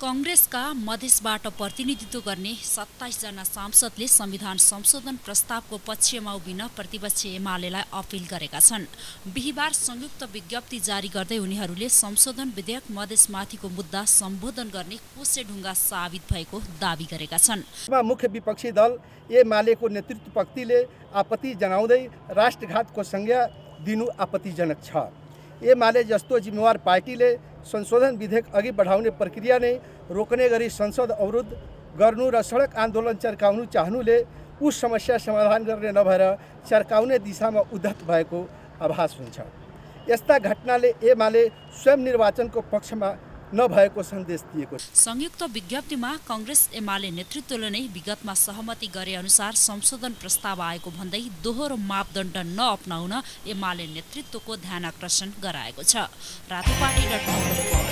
कांग्रेसका मधेसबाट प्रतिनिधित्व गर्ने 27 जना सांसदले संविधान संशोधन प्रस्तावको पक्षमा उभिन प्रतिपक्ष एमालेलाई अपील गरेका छन्। बिहीबार संयुक्त विज्ञप्ति जारी गर्दै उनीहरूले संशोधन विधेयक मधेसमाथिको मुद्दा सम्बोधन गर्ने कोसेढुङ्गा साबित भएको दावी गरेका छन्। मुख्य विपक्षी दल एमालेको नेतृत्व पक्षले आपत्ति जनाउँदै राष्ट्रघातको संज्ञा दिनु आपत्तिजनक छ। एमाले जस्तो जिम्मेवार पार्टीले संशोधन विधेयक अघि बढाउने प्रक्रिया नै रोक्ने गरी संसद अवरोध गर्नु र सडक आन्दोलन चर्काउनु चाहनुले उस समस्या समाधान गर्ने नभएर चर्काउने दिशामा उद्धत भएको आभास हुन्छ। यस्ता घटनाले एमाले स्वयं निर्वाचनको पक्षमा नभएको सन्देश दिएको छ। संयुक्त विज्ञप्तिमा कांग्रेस एमाले नेतृत्वले नै विगतमा सहमति गरे अनुसार संशोधन प्रस्ताव आएको भन्दै दोहोरो मापदण्ड नअपनाउन एमाले नेतृत्वको ध्यानाकर्षण गराएको छ। रातोपाटी